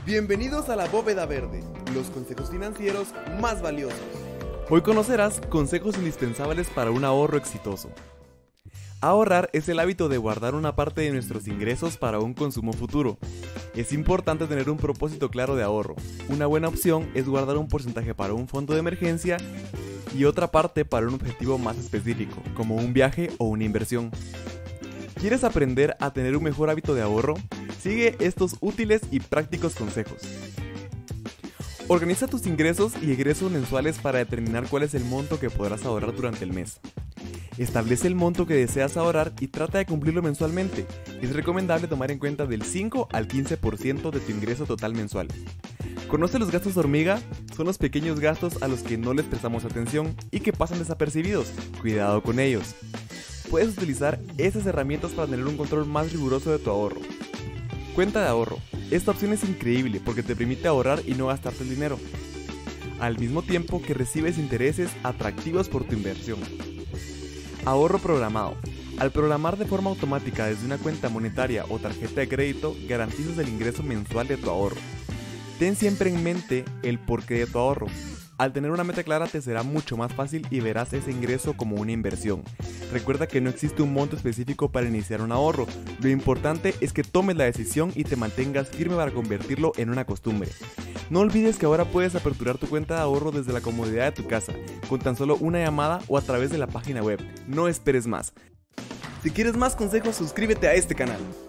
Bienvenidos a la Bóveda Verde, los consejos financieros más valiosos. Hoy conocerás consejos indispensables para un ahorro exitoso. Ahorrar es el hábito de guardar una parte de nuestros ingresos para un consumo futuro. Es importante tener un propósito claro de ahorro. Una buena opción es guardar un porcentaje para un fondo de emergencia y otra parte para un objetivo más específico, como un viaje o una inversión. ¿Quieres aprender a tener un mejor hábito de ahorro? Sigue estos útiles y prácticos consejos. Organiza tus ingresos y egresos mensuales para determinar cuál es el monto que podrás ahorrar durante el mes. Establece el monto que deseas ahorrar y trata de cumplirlo mensualmente. Es recomendable tomar en cuenta del 5 al 15% de tu ingreso total mensual. ¿Conoce los gastos hormiga? Son los pequeños gastos a los que no les prestamos atención y que pasan desapercibidos. Cuidado con ellos. Puedes utilizar esas herramientas para tener un control más riguroso de tu ahorro. Cuenta de ahorro. Esta opción es increíble porque te permite ahorrar y no gastarte el dinero, al mismo tiempo que recibes intereses atractivos por tu inversión. Ahorro programado. Al programar de forma automática desde una cuenta monetaria o tarjeta de crédito, garantizas el ingreso mensual de tu ahorro. Ten siempre en mente el porqué de tu ahorro. Al tener una meta clara te será mucho más fácil y verás ese ingreso como una inversión. Recuerda que no existe un monto específico para iniciar un ahorro. Lo importante es que tomes la decisión y te mantengas firme para convertirlo en una costumbre. No olvides que ahora puedes aperturar tu cuenta de ahorro desde la comodidad de tu casa, con tan solo una llamada o a través de la página web. No esperes más. Si quieres más consejos, suscríbete a este canal.